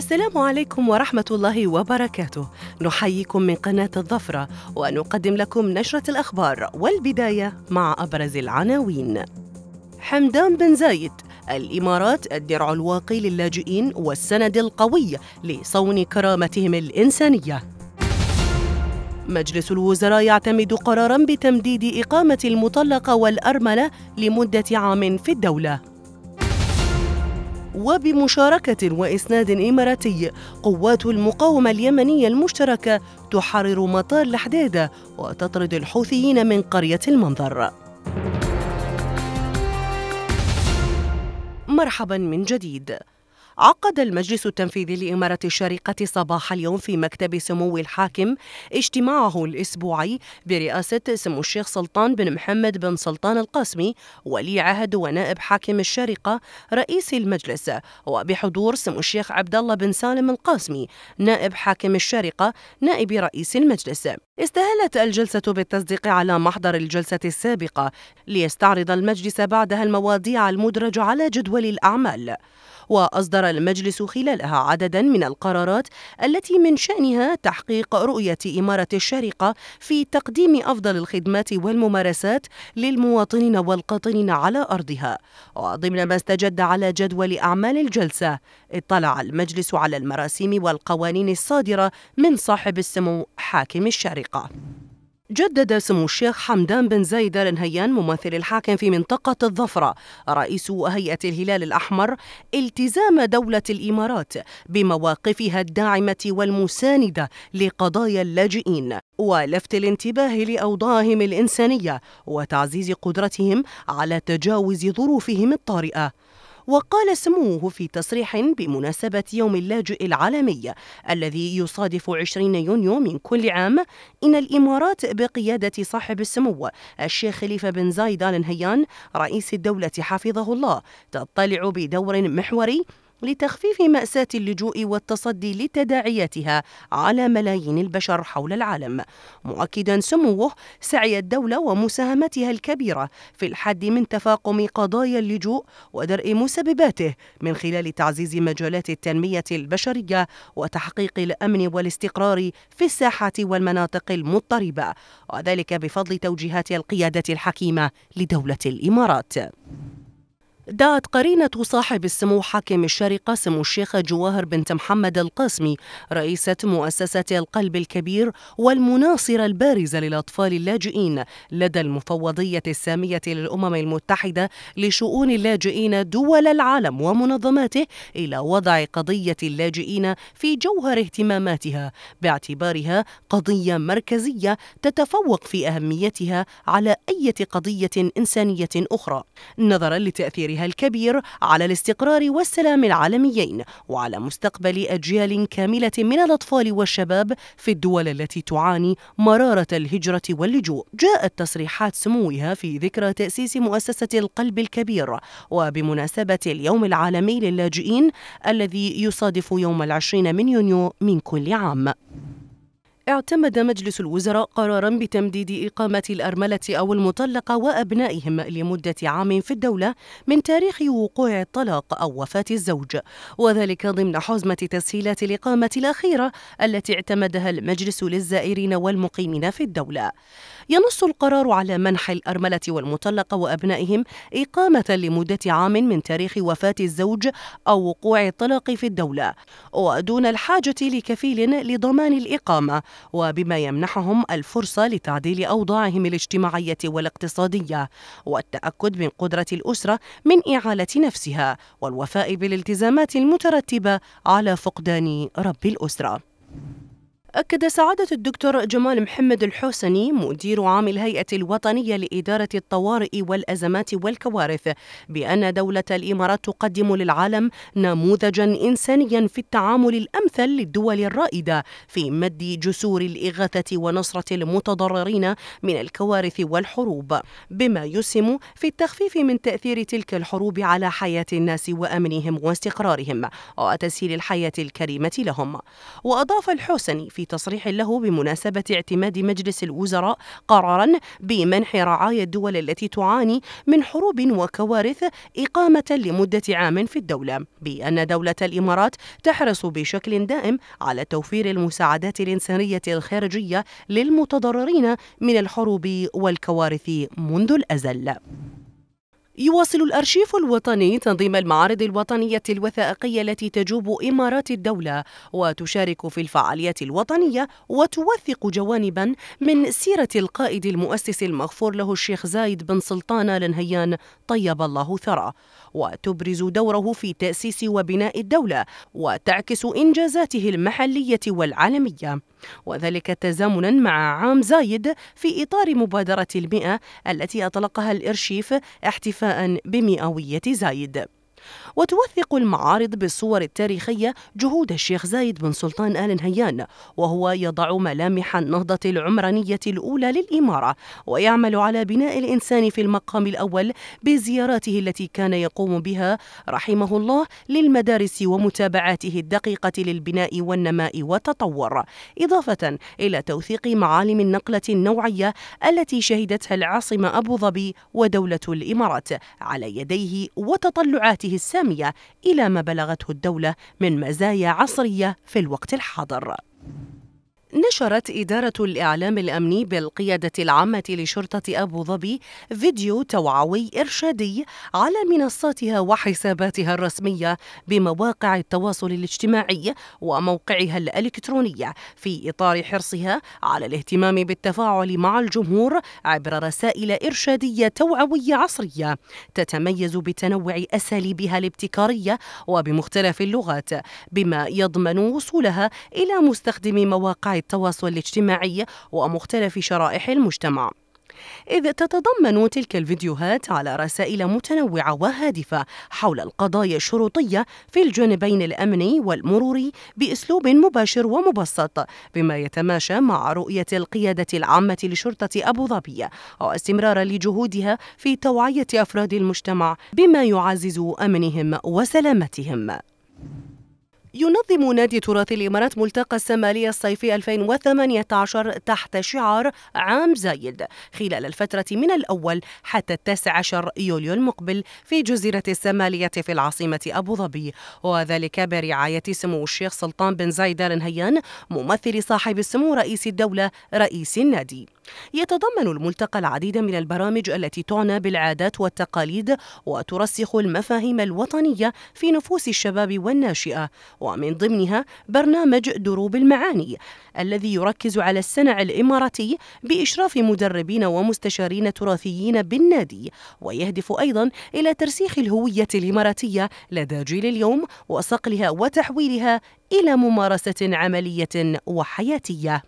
السلام عليكم ورحمة الله وبركاته. نحييكم من قناة الظفرة ونقدم لكم نشرة الأخبار، والبداية مع أبرز العناوين. حمدان بن زايد: الإمارات الدرع الواقي للاجئين والسند القوي لصون كرامتهم الإنسانية. مجلس الوزراء يعتمد قراراً بتمديد إقامة المطلقة والأرملة لمدة عام في الدولة. وبمشاركة وإسناد إماراتي، قوات المقاومة اليمنية المشتركة تحرر مطار الحديدة وتطرد الحوثيين من قرية المنظر. مرحباً من جديد. عقد المجلس التنفيذي لإمارة الشارقة صباح اليوم في مكتب سمو الحاكم اجتماعه الأسبوعي برئاسة سمو الشيخ سلطان بن محمد بن سلطان القاسمي ولي عهد ونائب حاكم الشارقة رئيس المجلس، وبحضور سمو الشيخ عبد الله بن سالم القاسمي نائب حاكم الشارقة نائب رئيس المجلس. استهلت الجلسة بالتصديق على محضر الجلسة السابقة ليستعرض المجلس بعدها المواضيع المدرجة على جدول الأعمال. وأصدر المجلس خلالها عدداً من القرارات التي من شأنها تحقيق رؤية إمارة الشارقة في تقديم أفضل الخدمات والممارسات للمواطنين والقاطنين على أرضها. وضمن ما استجد على جدول أعمال الجلسة، اطلع المجلس على المراسيم والقوانين الصادرة من صاحب السمو حاكم الشارقة. جدد سمو الشيخ حمدان بن زايد آل نهيان ممثل الحاكم في منطقة الظفرة رئيس هيئة الهلال الأحمر التزام دولة الإمارات بمواقفها الداعمة والمساندة لقضايا اللاجئين، ولفت الانتباه لأوضاعهم الإنسانية وتعزيز قدرتهم على تجاوز ظروفهم الطارئة. وقال سموه في تصريح بمناسبة يوم اللاجئ العالمي الذي يصادف 20 يونيو من كل عام إن الإمارات بقيادة صاحب السمو الشيخ خليفة بن زايد آل نهيان رئيس الدولة حفظه الله تطلع بدور محوري لتخفيف مأساة اللجوء والتصدي لتداعياتها على ملايين البشر حول العالم، مؤكدا سموه سعي الدولة ومساهمتها الكبيرة في الحد من تفاقم قضايا اللجوء ودرء مسبباته من خلال تعزيز مجالات التنمية البشرية وتحقيق الأمن والاستقرار في الساحات والمناطق المضطربة، وذلك بفضل توجيهات القيادة الحكيمة لدولة الإمارات. دعت قرينة صاحب السمو حاكم الشارقة سمو الشيخة جواهر بنت محمد القاسمي رئيسة مؤسسة القلب الكبير والمناصرة البارزة للأطفال اللاجئين لدى المفوضية السامية للأمم المتحدة لشؤون اللاجئين دول العالم ومنظماته إلى وضع قضية اللاجئين في جوهر اهتماماتها، باعتبارها قضية مركزية تتفوق في أهميتها على أي قضية إنسانية أخرى، نظرا لتأثيرها الكبير على الاستقرار والسلام العالميين وعلى مستقبل أجيال كاملة من الأطفال والشباب في الدول التي تعاني مرارة الهجرة واللجوء. جاءت تصريحات سموها في ذكرى تأسيس مؤسسة القلب الكبير وبمناسبة اليوم العالمي للاجئين الذي يصادف يوم 20 من يونيو من كل عام. اعتمد مجلس الوزراء قراراً بتمديد إقامة الأرملة أو المطلقة وأبنائهم لمدة عام في الدولة من تاريخ وقوع الطلاق أو وفاة الزوج، وذلك ضمن حزمة تسهيلات الإقامة الأخيرة التي اعتمدها المجلس للزائرين والمقيمين في الدولة. ينص القرار على منح الأرملة والمطلقة وأبنائهم إقامة لمدة عام من تاريخ وفاة الزوج أو وقوع الطلاق في الدولة، ودون الحاجة لكفيل لضمان الإقامة، وبما يمنحهم الفرصة لتعديل أوضاعهم الاجتماعية والاقتصادية والتأكد من قدرة الأسرة من إعالة نفسها والوفاء بالالتزامات المترتبة على فقدان رب الأسرة. أكد سعادة الدكتور جمال محمد الحوسني مدير عام الهيئة الوطنية لإدارة الطوارئ والأزمات والكوارث بأن دولة الإمارات تقدم للعالم نموذجاً إنسانياً في التعامل الأمثل للدول الرائدة في مد جسور الإغاثة ونصرة المتضررين من الكوارث والحروب، بما يسهم في التخفيف من تأثير تلك الحروب على حياة الناس وأمنهم واستقرارهم وتسهيل الحياة الكريمة لهم. وأضاف الحوسني في في تصريح له بمناسبة اعتماد مجلس الوزراء قرارا بمنح رعايا الدول التي تعاني من حروب وكوارث إقامة لمدة عام في الدولة، بأن دولة الإمارات تحرص بشكل دائم على توفير المساعدات الإنسانية الخارجية للمتضررين من الحروب والكوارث منذ الأزل. يواصل الأرشيف الوطني تنظيم المعارض الوطنية الوثائقية التي تجوب إمارات الدولة وتشارك في الفعاليات الوطنية وتوثق جوانبا من سيرة القائد المؤسس المغفور له الشيخ زايد بن سلطان آل نهيان طيب الله ثراه، وتبرز دوره في تأسيس وبناء الدولة وتعكس إنجازاته المحلية والعالمية، وذلك تزامنا مع عام زايد في إطار مبادرة 100 التي أطلقها الإرشيف احتفاء بمئوية زايد. وتوثق المعارض بالصور التاريخية جهود الشيخ زايد بن سلطان آل نهيان، وهو يضع ملامح النهضة العمرانية الأولى للإمارة، ويعمل على بناء الإنسان في المقام الأول بزياراته التي كان يقوم بها رحمه الله للمدارس ومتابعاته الدقيقة للبناء والنماء والتطور، إضافة إلى توثيق معالم النقلة النوعية التي شهدتها العاصمة أبو ظبي ودولة الإمارات على يديه وتطلعاته السامية إلى ما بلغته الدولة من مزايا عصرية في الوقت الحاضر. نشرت إدارة الإعلام الأمني بالقيادة العامة لشرطة أبو ظبي فيديو توعوي إرشادي على منصاتها وحساباتها الرسمية بمواقع التواصل الاجتماعي وموقعها الإلكتروني في إطار حرصها على الاهتمام بالتفاعل مع الجمهور عبر رسائل إرشادية توعوية عصرية تتميز بتنوع أساليبها الابتكارية وبمختلف اللغات، بما يضمن وصولها إلى مستخدمي مواقع التواصل الاجتماعي ومختلف شرائح المجتمع، إذ تتضمن تلك الفيديوهات على رسائل متنوعة وهادفة حول القضايا الشرطية في الجانبين الأمني والمروري بأسلوب مباشر ومبسط، بما يتماشى مع رؤية القيادة العامة لشرطة أبو ظبي واستمرارا لجهودها في توعية أفراد المجتمع بما يعزز أمنهم وسلامتهم. ينظم نادي تراث الإمارات ملتقى السمالية الصيفي 2018 تحت شعار عام زايد خلال الفترة من الأول حتى 19 يوليو المقبل في جزيرة السمالية في العاصمة أبو ظبي، وذلك برعاية سمو الشيخ سلطان بن زايد آل نهيان ممثل صاحب السمو رئيس الدولة رئيس النادي. يتضمن الملتقى العديد من البرامج التي تعنى بالعادات والتقاليد وترسخ المفاهيم الوطنية في نفوس الشباب والناشئة، ومن ضمنها برنامج دروب المعاني الذي يركز على السنع الإماراتي بإشراف مدربين ومستشارين تراثيين بالنادي، ويهدف أيضا إلى ترسيخ الهوية الإماراتية لدى جيل اليوم وصقلها وتحويلها إلى ممارسة عملية وحياتية.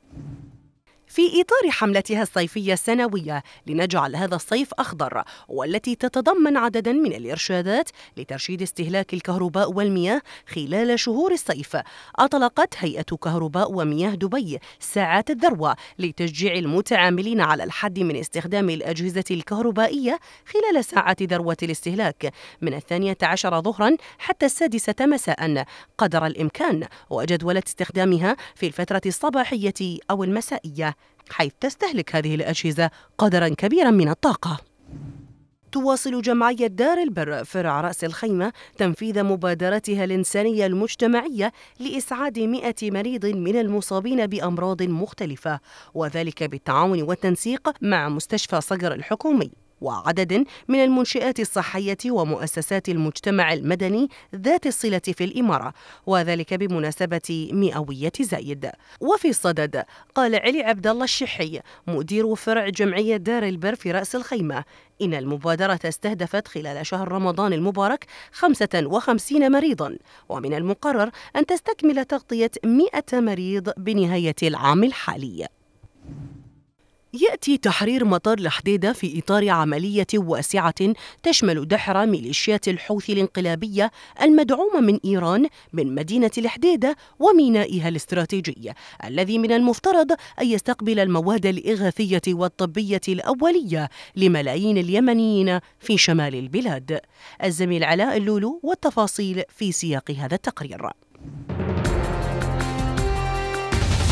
في إطار حملتها الصيفية السنوية لنجعل هذا الصيف أخضر، والتي تتضمن عددا من الإرشادات لترشيد استهلاك الكهرباء والمياه خلال شهور الصيف، أطلقت هيئة كهرباء ومياه دبي ساعات الذروة لتشجيع المتعاملين على الحد من استخدام الأجهزة الكهربائية خلال ساعات ذروة الاستهلاك من 12 ظهرا حتى 6 مساء قدر الإمكان، وجدولة استخدامها في الفترة الصباحية أو المسائية، حيث تستهلك هذه الأجهزة قدرا كبيرا من الطاقة. تواصل جمعية دار البر فرع رأس الخيمة تنفيذ مبادرتها الإنسانية المجتمعية لإسعاد 100 مريض من المصابين بأمراض مختلفة، وذلك بالتعاون والتنسيق مع مستشفى صقر الحكومي وعدد من المنشآت الصحية ومؤسسات المجتمع المدني ذات الصلة في الإمارة، وذلك بمناسبة مئوية زايد. وفي الصدد قال علي عبد الله الشحي مدير فرع جمعية دار البر في رأس الخيمة إن المبادرة استهدفت خلال شهر رمضان المبارك 55 مريضا، ومن المقرر أن تستكمل تغطية 100 مريض بنهاية العام الحالي. يأتي تحرير مطار الحديدة في إطار عملية واسعة تشمل دحر ميليشيات الحوثي الانقلابية المدعومة من إيران من مدينة الحديدة ومينائها الاستراتيجي، الذي من المفترض أن يستقبل المواد الإغاثية والطبية الأولية لملايين اليمنيين في شمال البلاد. الزميل علاء اللولو والتفاصيل في سياق هذا التقرير.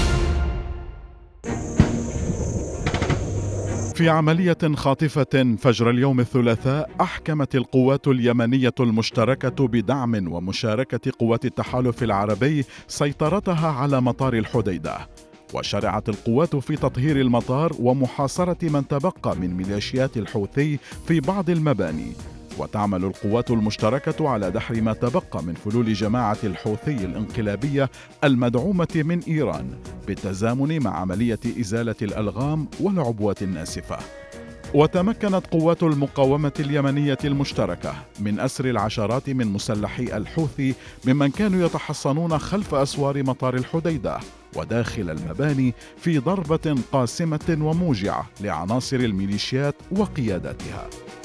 في عملية خاطفة فجر اليوم الثلاثاء، أحكمت القوات اليمنية المشتركة بدعم ومشاركة قوات التحالف العربي سيطرتها على مطار الحديدة، وشرعت القوات في تطهير المطار ومحاصرة من تبقى من ميليشيات الحوثي في بعض المباني. وتعمل القوات المشتركة على دحر ما تبقى من فلول جماعة الحوثي الانقلابية المدعومة من إيران، بالتزامن مع عملية إزالة الألغام والعبوات الناسفة. وتمكنت قوات المقاومة اليمنية المشتركة من أسر العشرات من مسلحي الحوثي ممن كانوا يتحصنون خلف أسوار مطار الحديدة وداخل المباني في ضربة قاسمة وموجعة لعناصر الميليشيات وقياداتها.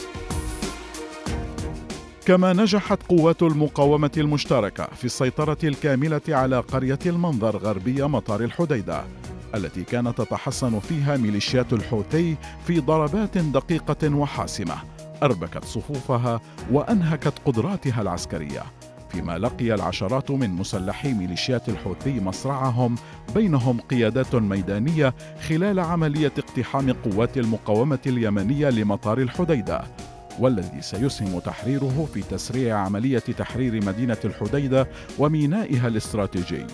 كما نجحت قوات المقاومة المشتركة في السيطرة الكاملة على قرية المنظر غربي مطار الحديدة، التي كانت تتحصن فيها ميليشيات الحوثي في ضربات دقيقة وحاسمة أربكت صفوفها وأنهكت قدراتها العسكرية، فيما لقي العشرات من مسلحي ميليشيات الحوثي مصرعهم، بينهم قيادات ميدانية، خلال عملية اقتحام قوات المقاومة اليمنية لمطار الحديدة، والذي سيسهم تحريره في تسريع عملية تحرير مدينة الحديدة ومينائها الاستراتيجي.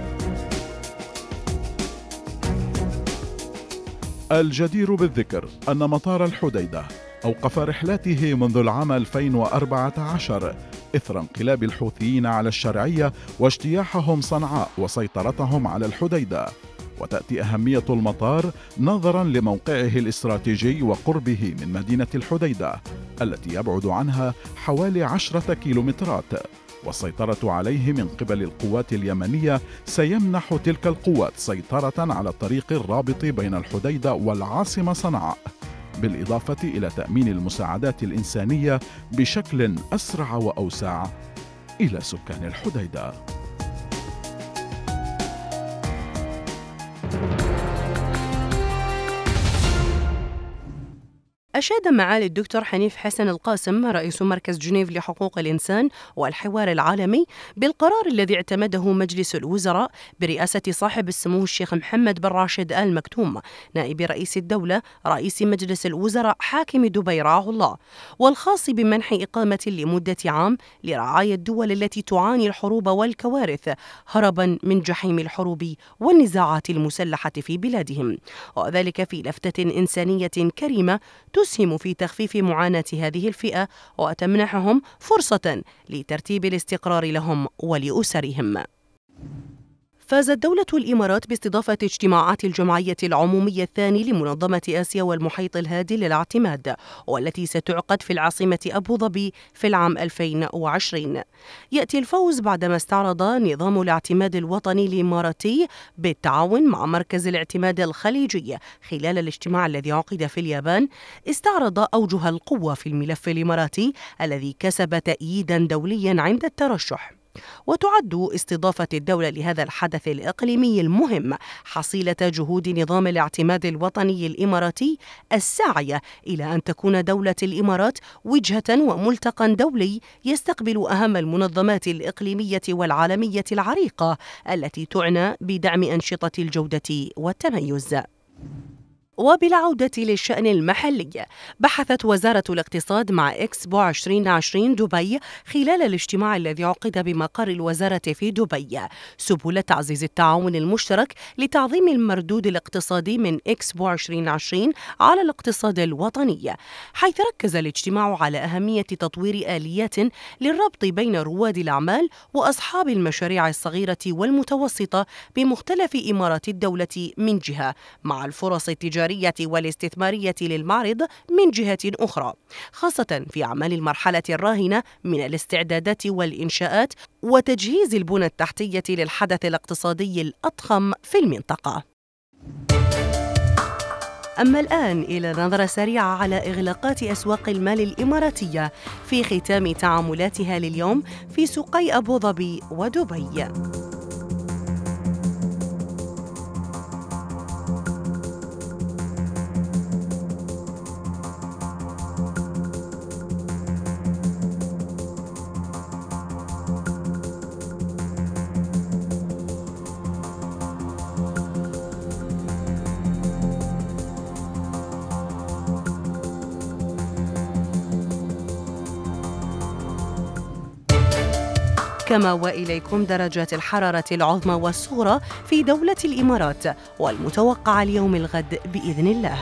الجدير بالذكر أن مطار الحديدة أوقف رحلاته منذ العام 2014 إثر انقلاب الحوثيين على الشرعية واجتياحهم صنعاء وسيطرتهم على الحديدة. وتأتي أهمية المطار نظراً لموقعه الاستراتيجي وقربه من مدينة الحديدة التي يبعد عنها حوالي 10 كيلومترات، والسيطرة عليه من قبل القوات اليمنية سيمنح تلك القوات سيطرة على الطريق الرابط بين الحديدة والعاصمة صنعاء، بالإضافة إلى تأمين المساعدات الإنسانية بشكل أسرع وأوسع إلى سكان الحديدة. أشاد معالي الدكتور حنيف حسن القاسم رئيس مركز جنيف لحقوق الإنسان والحوار العالمي بالقرار الذي اعتمده مجلس الوزراء برئاسة صاحب السمو الشيخ محمد بن راشد آل مكتوم نائب رئيس الدولة رئيس مجلس الوزراء حاكم دبي رعاه الله، والخاص بمنح إقامة لمدة عام لرعايا الدول التي تعاني الحروب والكوارث هربا من جحيم الحروب والنزاعات المسلحة في بلادهم، وذلك في لفتة إنسانية كريمة تسهم في تخفيف معاناة هذه الفئة وتمنحهم فرصة لترتيب الاستقرار لهم ولأسرهم. فازت دولة الإمارات باستضافة اجتماعات الجمعية العمومية الثاني لمنظمة آسيا والمحيط الهادي للاعتماد، والتي ستعقد في العاصمة أبو ظبي في العام 2020. يأتي الفوز بعدما استعرض نظام الاعتماد الوطني الإماراتي بالتعاون مع مركز الاعتماد الخليجي خلال الاجتماع الذي عقد في اليابان، استعرض أوجه القوة في الملف الإماراتي الذي كسب تأييدا دوليا عند الترشح. وتعد استضافة الدولة لهذا الحدث الإقليمي المهم حصيلة جهود نظام الاعتماد الوطني الإماراتي الساعية إلى أن تكون دولة الإمارات وجهة وملتقى دولي يستقبل أهم المنظمات الإقليمية والعالمية العريقة التي تعنى بدعم أنشطة الجودة والتميز. وبالعودة للشأن المحلي، بحثت وزارة الاقتصاد مع إكسبو 2020 دبي خلال الاجتماع الذي عقد بمقر الوزارة في دبي سبل تعزيز التعاون المشترك لتعظيم المردود الاقتصادي من إكسبو 2020 على الاقتصاد الوطني، حيث ركز الاجتماع على أهمية تطوير آليات للربط بين رواد الأعمال وأصحاب المشاريع الصغيرة والمتوسطة بمختلف إمارات الدولة من جهة، مع الفرص التجارية والاستثمارية للمعرض من جهة أخرى، خاصة في أعمال المرحلة الراهنة من الاستعدادات والإنشاءات وتجهيز البنى التحتية للحدث الاقتصادي الأضخم في المنطقة. أما الآن إلى نظرة سريعة على إغلاقات أسواق المال الإماراتية في ختام تعاملاتها لليوم في سوقي أبو ظبي ودبي. كما وإليكم درجات الحرارة العظمى والصغرى في دولة الإمارات والمتوقع اليوم الغد بإذن الله.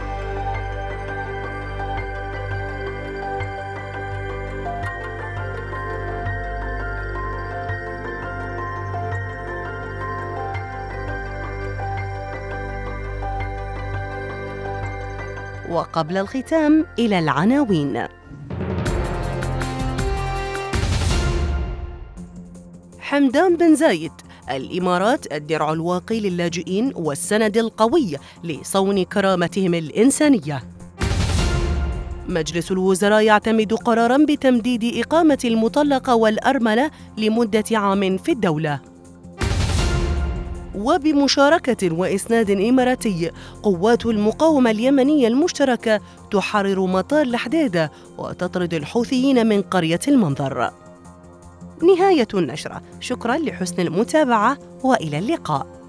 وقبل الختام إلى العناوين. حمدان بن زايد: الإمارات الدرع الواقي للاجئين والسند القوي لصون كرامتهم الإنسانية. مجلس الوزراء يعتمد قراراً بتمديد إقامة المطلقة والأرملة لمدة عام في الدولة. وبمشاركة وإسناد إماراتي، قوات المقاومة اليمنية المشتركة تحرر مطار الحديدة وتطرد الحوثيين من قرية المنظر. نهاية النشرة. شكراً لحسن المتابعة وإلى اللقاء.